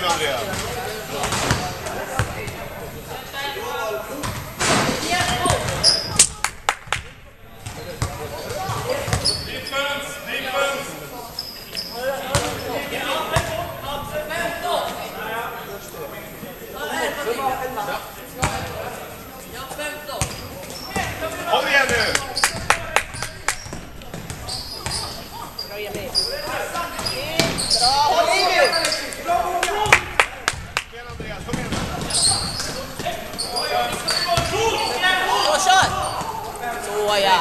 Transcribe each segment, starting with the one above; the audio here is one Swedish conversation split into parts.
Andrea. Kom igen nu! Bra, håll i nu! Kör! Så ja!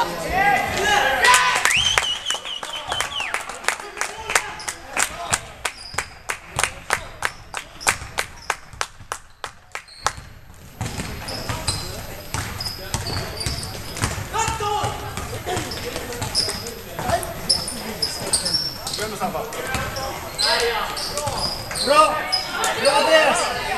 Bra! Bra Andreas!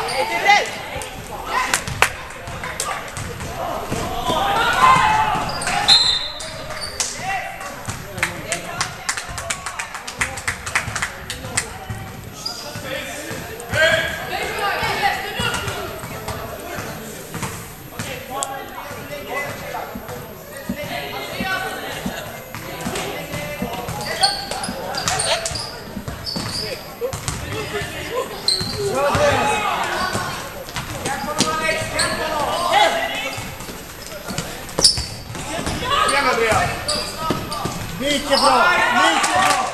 Mycket bra! Mycket bra!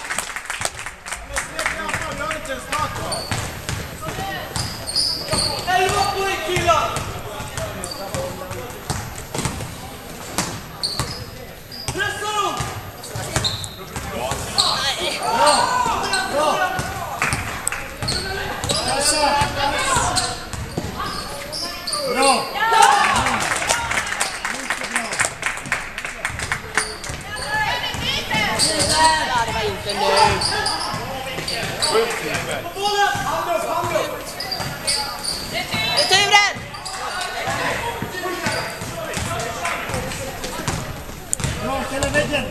Bra! Det var inte nu. Returen! Bra, hela väggen!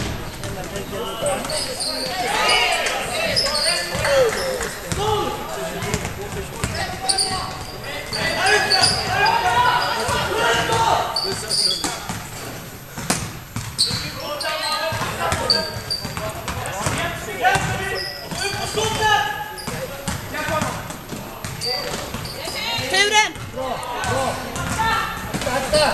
Turen! Bra, bra! Akta!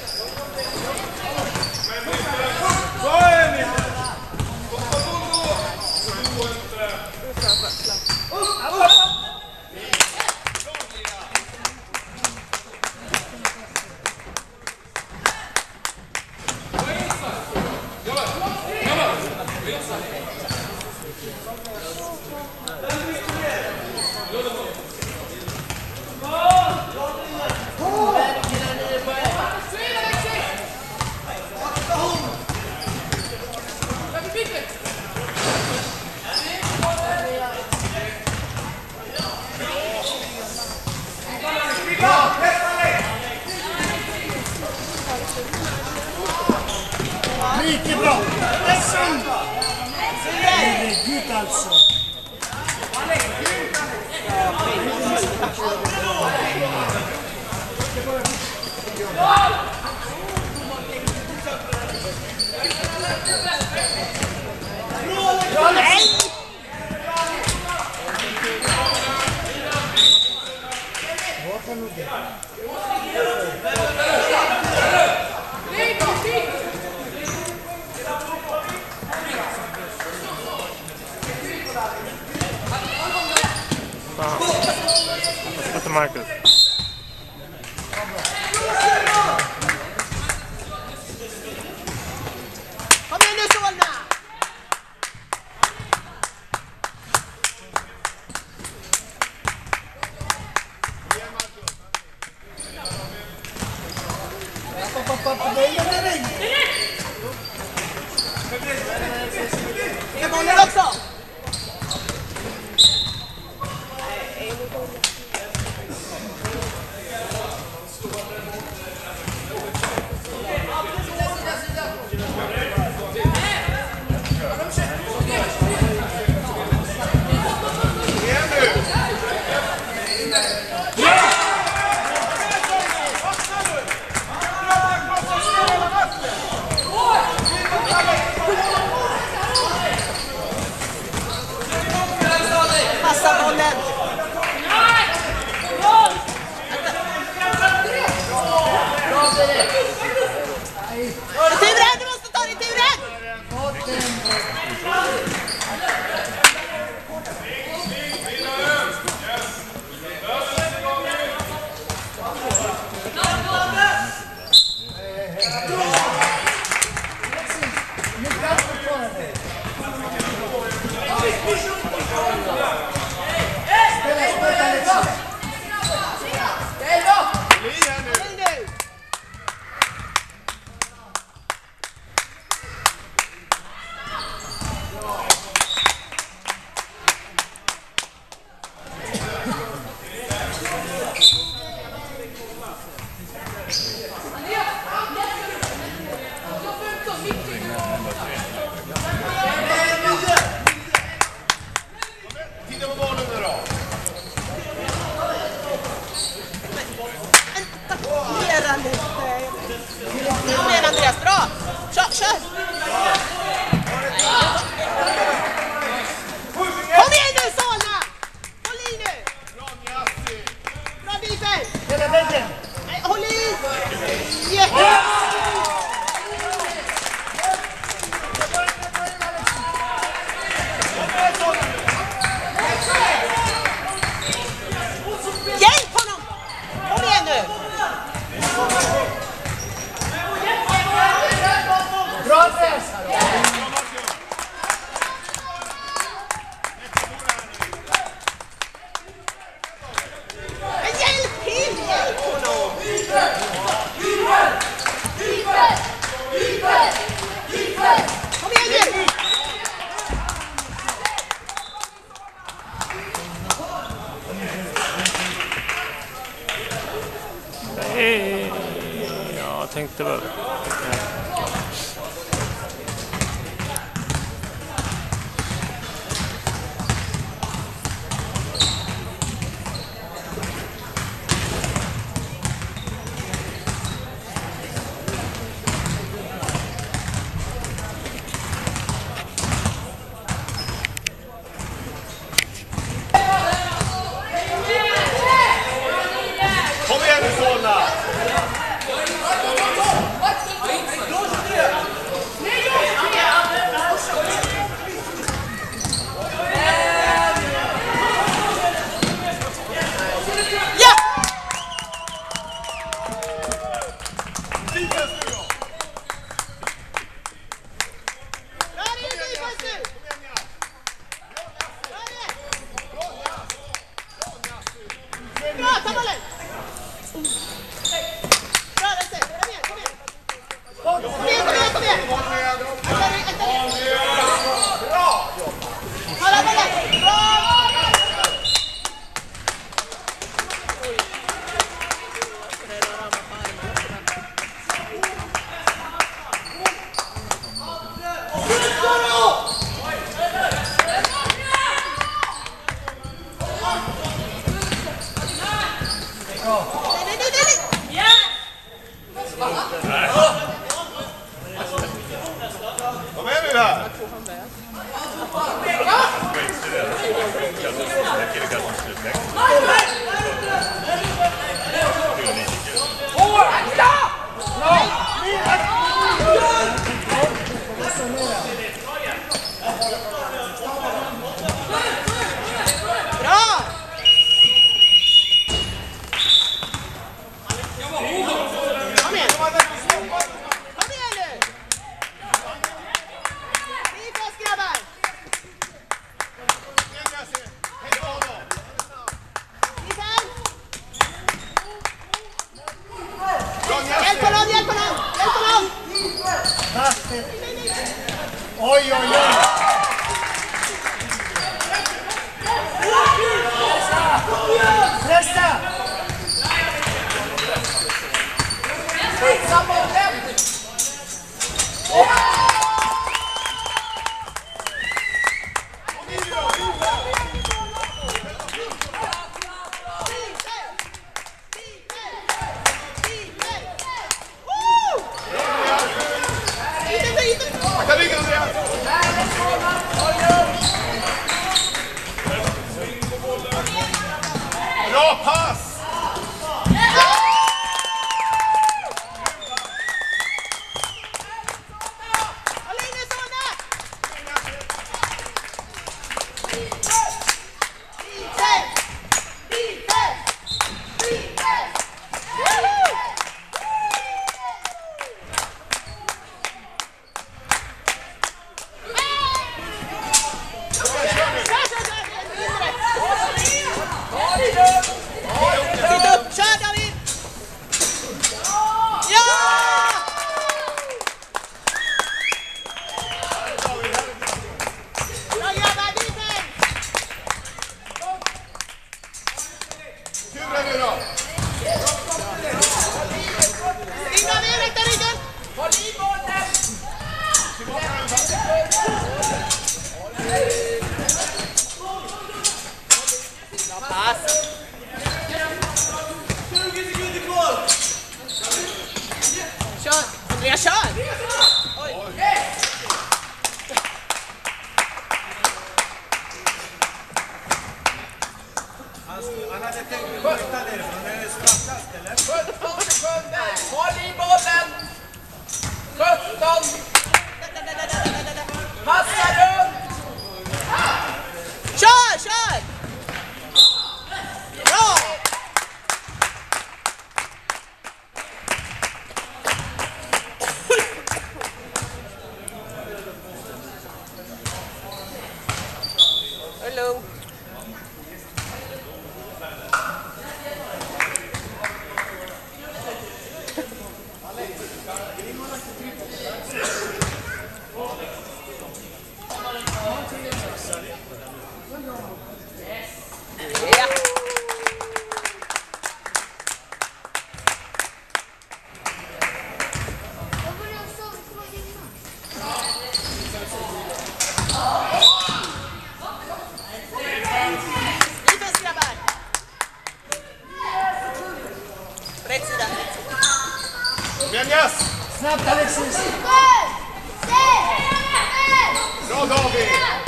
Mycket bra! Herregud alltså! Efter Marcus. Kom igen nu Solna! Det är bollen också! Jag tänkte väl. Kom igen nu Solna! Ja! Bra, ta bollen! Bra, Lasse! Kom igen, kom igen! Kom igen, kom igen, kom igen! Hålla bollen! Bra! Kom igen nu här! Bra! Kom igen! Kom igen nu! Ni fast grabbar! Mikael! Hjälp honom, hjälp honom! Hjälp honom! Basket. Oj, oj, oj. Pressa! Akta ryggen Andreas! Bra pass! Håll inne Solna! Sitt upp! Kör David! Ja! Bra grabbar, Vincent! Turen nu då! Inga mer, rätta ryggen! Håll i bollen! Bra pass! 20 sekunder kvar! Kör! Andreas, kör! Oj! Han hade tänkt att skjuta därifrån. Det är straffkast, eller? 17 sekunder! Håll i bollen! 17! Passa runt! Kör, kör! Bra! Hello. Snabbt Alexis! Bra David!